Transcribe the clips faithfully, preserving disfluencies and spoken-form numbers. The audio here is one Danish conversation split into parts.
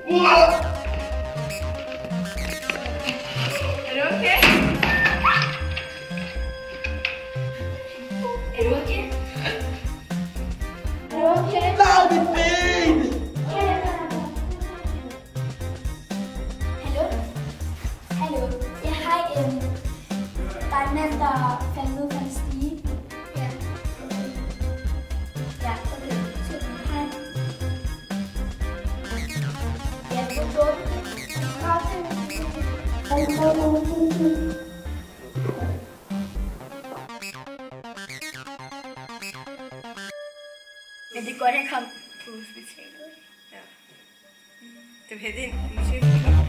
Er du okay? Er du okay? Er du okay? Nej, mit ben! Hallo? Hallo? Ja, hej. Um, der er en mand, der faldt ned på en stige. Ja. Ja, okay. Super. Hej. Ja, det var godt. Men det er godt, at jeg kom på hospitalet. Ja. Det var helt ind. Musik.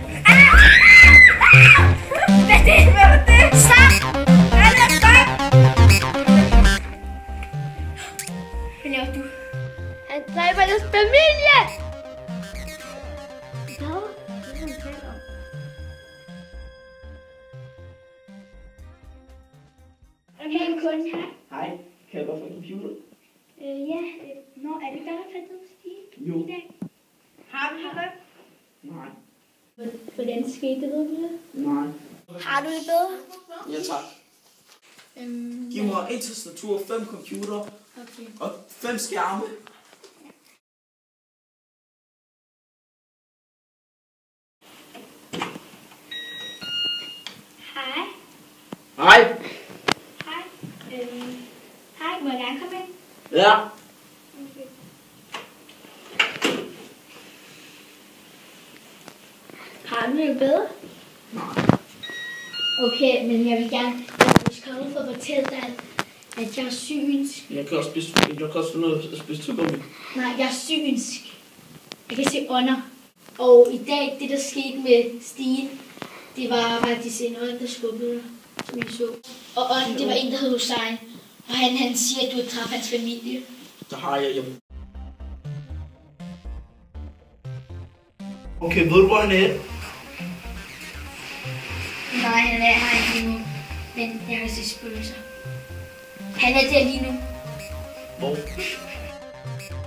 Hvad er det? Hvad var det? Stop! Hvad er det? Stop! Hvad laver du? Han dræber deres familie! Hvad? Hvad er han taler om? Okay, en kunde her. Hej, kan jeg godt få en computer? Øh, ja, øh, nå, er det der, der fandt ud stige Jo. i dag? Har du det? Nej. Hvordan skete det, ved du det? Nej. Har du det bedre? Ja, tak. Øhm, Giv mig en tastatur, fem computer okay. og fem skærme. Hej. Hej. Hej. Øhm, hej, må jeg gerne komme ind? Ja. Okay. Har du det bedre? Nej. Okay, men jeg vil gerne, jeg skal komme for at fortælle dig, at jeg er synsk. Jeg kan også spise, jeg kan også finde noget at spise tyggegummi. Nej, jeg er synsk. Jeg kan se ånder. Og i dag, det der skete med Stine, det var faktisk en ånd, der skubbede dig, som I så. Og ånden, det var en, der hed Hussein. Og han, han siger, at du har træffet hans familie. Der har jeg hjemme. Okay, ved du, hvor han er? Nej, han er her ikke lige nu. Men jeg har set spøgelser. Han er der lige nu. Hvor?